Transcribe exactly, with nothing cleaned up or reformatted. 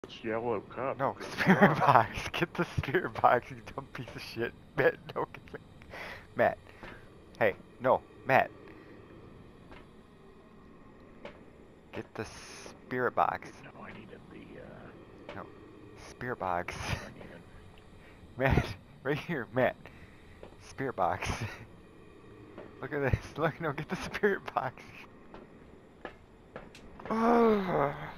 Yellow cup. No, spirit box. Get the spirit box, you dumb piece of shit. Matt, no, get me. Matt. Hey, no, Matt. Get the spirit box. No, I needed the, uh... No, spirit box. I needed... Matt, right here, Matt. Spirit box. Look at this. Look, no, get the spirit box.